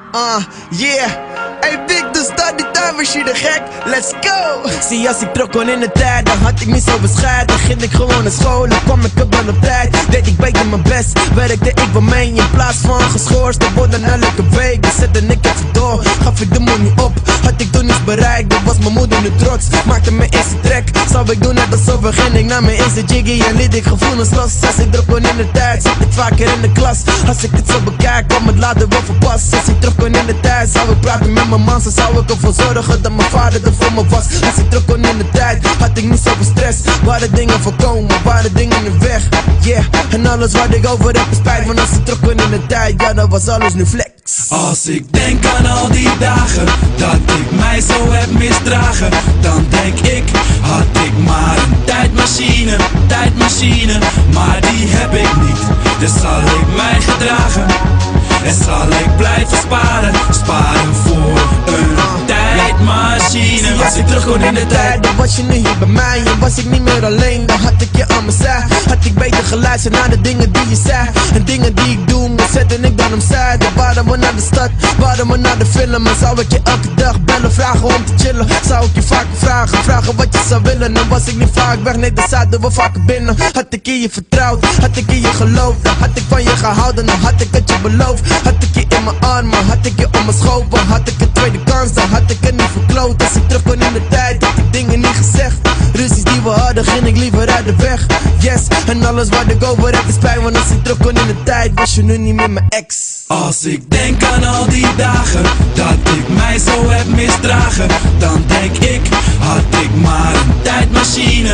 Yeah. Hey Big, dus staat die tuinmachine gek. Let's go. Zie, als ik terug kon in de tijd, dan had ik niet zo bescheid. Dan ging ik gewoon naar school, dan kwam ik er wel op tijd. Deed ik beter mijn best, werkte ik wel mee. In plaats van geschorst te worden elke week, dan zette ik even door. Gaf ik de money op, had ik toen niets bereikt. Dat was mijn moeder nu trots, maakte mijn eerste track. Zou ik doen net alsof begin ik naar mijn eerste jiggy. En liet ik gevoelens los. Als ik terug kon in de tijd, zat ik vaker in de klas. Als ik het zo bekijk, kwam het later wel verpast. Als ik terug kon in de tijd, zou ik praten met mijn man. Zo zou ik ervoor zorgen dat mijn vader er voor me was. Als ik terug kon in de tijd, had ik niet zoveel stress. Waren dingen voorkomen, waren dingen in de weg. Yeah, en alles wat ik over heb is spijt. Want als ik terug kon in de tijd, ja dan was alles nu flex. Als ik denk aan al die dagen dat ik mij zo heb misdragen, dan denk ik, had ik maar een tijdmachine, maar die heb ik niet. Dus zal ik mij gedragen en zal ik blijven sparen voor een tijdmachine. Als ik terug kon in de tijd, dan was je nu hier bij mij. En was ik niet meer alleen, dan had ik je aan mijn zij. Had ik beter geluisterd naar de dingen die je zei. En dingen die ik doe, zette ik dan opzij. Dan waren we naar de stad, waren we naar de film. En zou ik je elke dag bellen, vragen om te chillen. Zou ik je vaker vragen wat je zou willen. Dan was ik niet vaak weg, nee dan zaten we vaker binnen. Had ik in je vertrouwd, had ik in je geloofd. Dan had ik van je gehouden, dan had ik het je beloofd. Had ik je in mijn armen, had ik je om mijn schopen. Had ik een tweede kans, dan had ik het niet verkloot. Als ik terug kon in de tijd, had ik dingen niet gezegd. Ruzies die we hadden, ging ik liever uit de weg. Yes, en alles wat ik over heb is pijn. Want als ik terug kon in de tijd, was je nu niet meer mijn ex. Als ik denk aan al die dagen dat ik mij zo heb misdragen, dan denk ik, had ik maar een tijdmachine,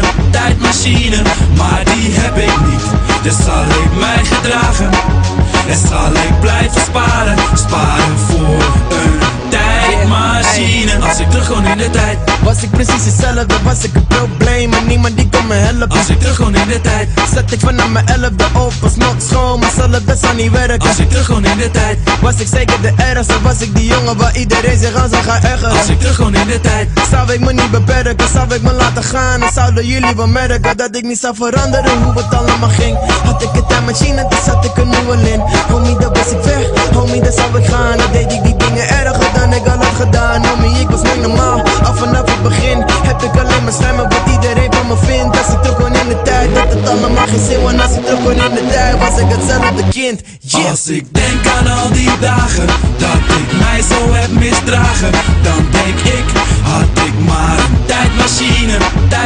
maar die heb ik niet. Dus zal ik mij gedragen en zal ik blijven sparen voor een tijdmachine. Als ik terug kon in de tijd, was ik precies hetzelfde, was ik een probleem. En niemand die kon me helpen. Als ik terug kon in de tijd, zat ik vanaf mijn 11e op, was nog school, maar zal het best wel niet werken. Als ik terug kon in de tijd, was ik zeker de ergste, was ik die jongen waar iedereen zich aan zou gaan ergeren. Als ik terug kon in de tijd, zou ik me niet beperken, zou ik me laten gaan. En zouden jullie wel merken dat ik niet zou veranderen hoe het allemaal ging. Had ik een tijdmachine, dan zat ik er nu al in. Homie, dat was ik weg, homie, dat zou ik gaan. Dan deed ik die dingen erger dan ik al had gedaan. Homie, ik was niet normaal, al vanaf het begin heb ik alleen maar slijmen wat iedereen van me vindt. Als ik terug kon in de tijd, dat het allemaal geen zin. Want als ik terug kon in de tijd, was ik hetzelfde kind. Yeah. Als ik denk aan al die dagen dat ik mij zo heb misdragen, dan denk ik, had ik maar een tijdmachine,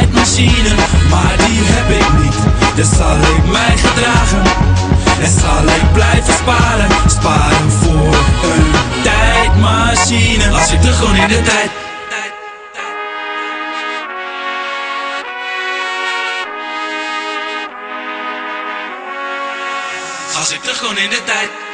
maar die heb ik niet. Dus zal ik mij gedragen en zal ik blijven sparen voor een tijdmachine. Als ik terug kon in de tijd. Als ik terug kon in de tijd.